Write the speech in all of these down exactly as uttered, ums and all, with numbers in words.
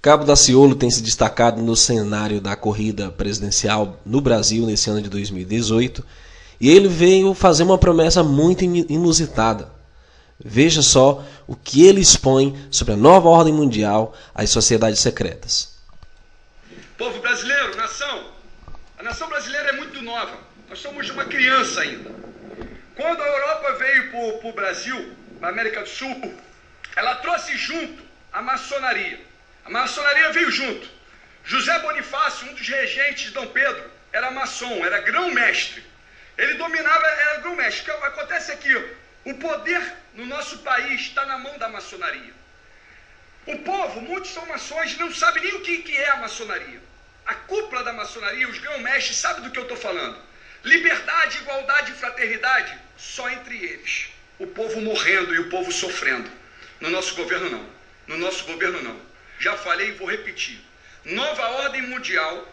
Cabo Daciolo tem se destacado no cenário da corrida presidencial no Brasil nesse ano de dois mil e dezoito e ele veio fazer uma promessa muito inusitada. Veja só o que ele expõe sobre a nova ordem mundial, as sociedades secretas. Povo brasileiro, nação, a nação brasileira é muito nova, nós somos uma criança ainda. Quando a Europa veio para o Brasil, na América do Sul, ela trouxe junto a maçonaria. A maçonaria veio junto. José Bonifácio, um dos regentes de Dom Pedro, era maçom, era grão-mestre. Ele dominava, era grão-mestre. O que acontece aqui, o poder no nosso país está na mão da maçonaria. O povo, muitos são maçons e não sabem nem o que, que é a maçonaria. A cúpula da maçonaria, os grão-mestres, sabem do que eu estou falando. Liberdade, igualdade e fraternidade, só entre eles. O povo morrendo e o povo sofrendo. No nosso governo não. No nosso governo não. Já falei e vou repetir. Nova ordem mundial,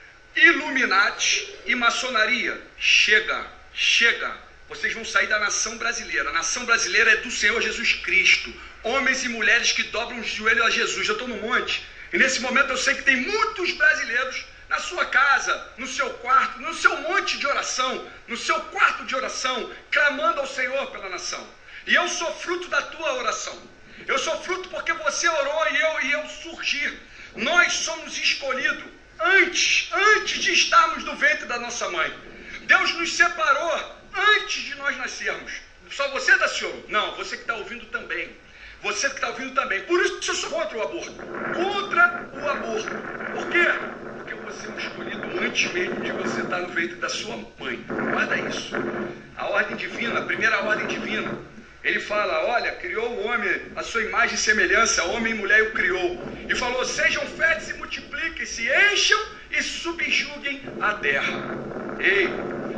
Illuminati e maçonaria. Chega, chega. Vocês vão sair da nação brasileira. A nação brasileira é do Senhor Jesus Cristo. Homens e mulheres que dobram os joelhos a Jesus. Eu estou no monte. E nesse momento eu sei que tem muitos brasileiros na sua casa, no seu quarto, no seu monte de oração, no seu quarto de oração, clamando ao Senhor pela nação. E eu sou fruto da tua oração. Eu sou fruto porque você orou e eu, e eu surgi. Nós somos escolhidos antes, antes de estarmos no ventre da nossa mãe. Deus nos separou antes de nós nascermos. Só você, Daciolo? Não, você que está ouvindo também. Você que está ouvindo também. Por isso eu sou contra o aborto. Contra o aborto. Por quê? Porque você é um escolhido antes mesmo de você estar no ventre da sua mãe. Guarda isso. A ordem divina, a primeira ordem divina. Ele fala, olha, criou o homem, a sua imagem e semelhança, homem e mulher o criou. E falou, sejam férteis e multipliquem-se, encham e subjuguem a terra. Ei,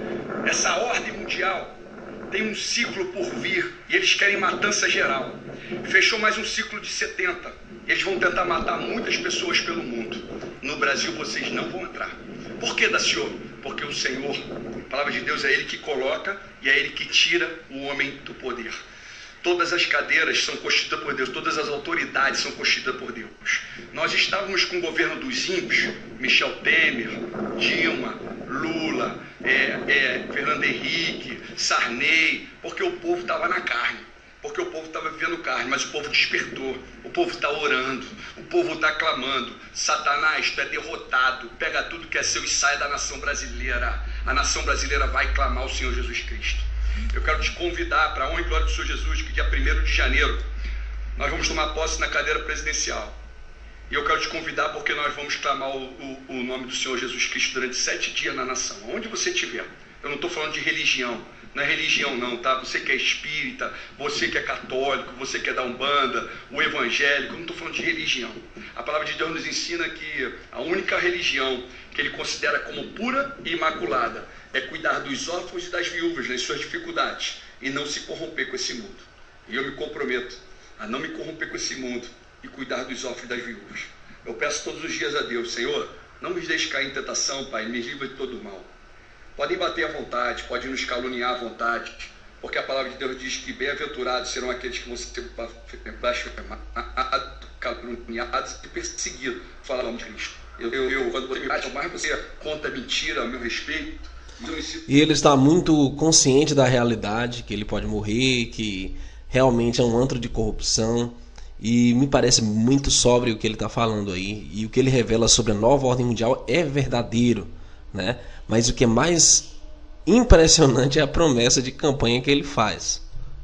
essa ordem mundial tem um ciclo por vir e eles querem matança geral. Fechou mais um ciclo de setenta. Eles vão tentar matar muitas pessoas pelo mundo. No Brasil vocês não vão entrar. Por que, Daciolo? Porque o Senhor, a palavra de Deus, é Ele que coloca e é Ele que tira o homem do poder. Todas as cadeiras são constituídas por Deus, todas as autoridades são constituídas por Deus. Nós estávamos com o governo dos ímpios, Michel Temer, Dilma, Lula, é, é, Fernando Henrique, Sarney, porque o povo estava na carne, porque o povo estava vivendo carne, mas o povo despertou, o povo está orando, o povo está clamando, Satanás, tu é derrotado, pega tudo que é seu e sai da nação brasileira. A nação brasileira vai clamar ao Senhor Jesus Cristo. Eu quero te convidar para a honra e glória do Senhor Jesus, que dia primeiro de janeiro nós vamos tomar posse na cadeira presidencial. E eu quero te convidar porque nós vamos clamar o, o, o nome do Senhor Jesus Cristo durante sete dias na nação, onde você estiver. Eu não estou falando de religião, não é religião não, tá? Você que é espírita, você que é católico, você que é da Umbanda, o evangélico, eu não estou falando de religião. A palavra de Deus nos ensina que a única religião que ele considera como pura e imaculada é cuidar dos órfãos e das viúvas nas suas dificuldades e não se corromper com esse mundo. E eu me comprometo a não me corromper com esse mundo e cuidar dos órfãos e das viúvas. Eu peço todos os dias a Deus, Senhor, não me deixe cair em tentação, Pai, me livre de todo o mal. Podem bater à vontade, podem nos caluniar à vontade, porque a palavra de Deus diz que bem-aventurados serão aqueles que vão ser blasfemados, caluniados e perseguidos, fala o nome de Cristo. Eu, eu, eu, quando você me bate, mais você conta mentira a meu respeito. E ele está muito consciente da realidade, que ele pode morrer, que realmente é um antro de corrupção. E me parece muito sóbrio o que ele está falando aí. E o que ele revela sobre a nova ordem mundial é verdadeiro, né? Mas o que é mais impressionante é a promessa de campanha que ele faz.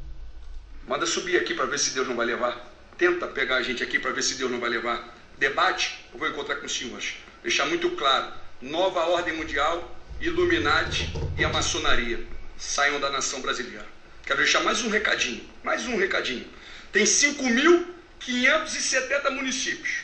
Manda subir aqui para ver se Deus não vai levar. Tenta pegar a gente aqui para ver se Deus não vai levar. Debate, eu vou encontrar com os senhores. Deixar muito claro. Nova ordem mundial, Illuminati e a maçonaria. Saiam da nação brasileira. Quero deixar mais um recadinho. Mais um recadinho. Tem cinco mil quinhentos e setenta municípios.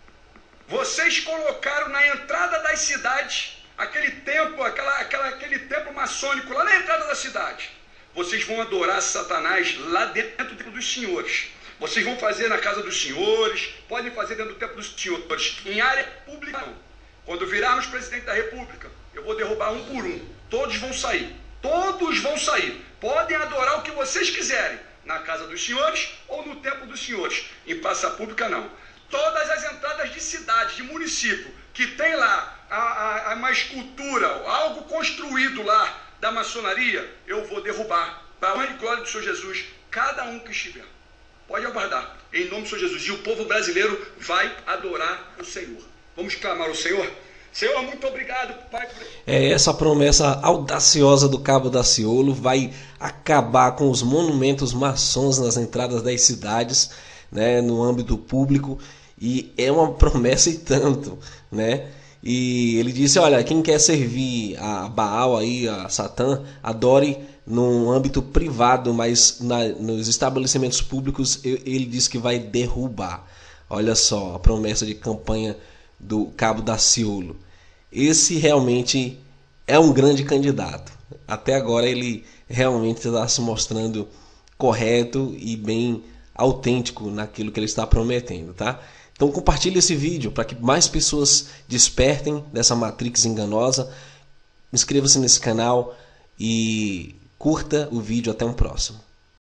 Vocês colocaram na entrada das cidades aquele templo, aquela, aquela, aquele templo maçônico lá na entrada da cidade. Vocês vão adorar Satanás lá dentro dos senhores. Vocês vão fazer na casa dos senhores, podem fazer dentro do templo dos senhores, em área pública não. Quando virarmos presidente da república, eu vou derrubar um por um. Todos vão sair. Todos vão sair. Podem adorar o que vocês quiserem. Na casa dos senhores ou no templo dos senhores. Em praça pública não. Todas as entradas de cidade de município que tem lá a, a, a uma escultura, algo construído lá da maçonaria, eu vou derrubar, para a honra e glória do Senhor Jesus, cada um que estiver. Pode aguardar, em nome do Senhor Jesus. E o povo brasileiro vai adorar o Senhor. Vamos clamar ao Senhor? Senhor, muito obrigado, Pai. É, essa promessa audaciosa do Cabo Daciolo vai acabar com os monumentos maçons nas entradas das cidades, né, no âmbito público, e é uma promessa e tanto, né? E ele disse, olha, quem quer servir a Baal aí, a Satã, adore no âmbito privado, mas na, nos estabelecimentos públicos ele disse que vai derrubar. Olha só a promessa de campanha do Cabo Daciolo. Esse realmente é um grande candidato. Até agora ele realmente está se mostrando correto e bem autêntico naquilo que ele está prometendo, tá? Então compartilhe esse vídeo para que mais pessoas despertem dessa matrix enganosa. Inscreva-se nesse canal e curta o vídeo. Até um próximo.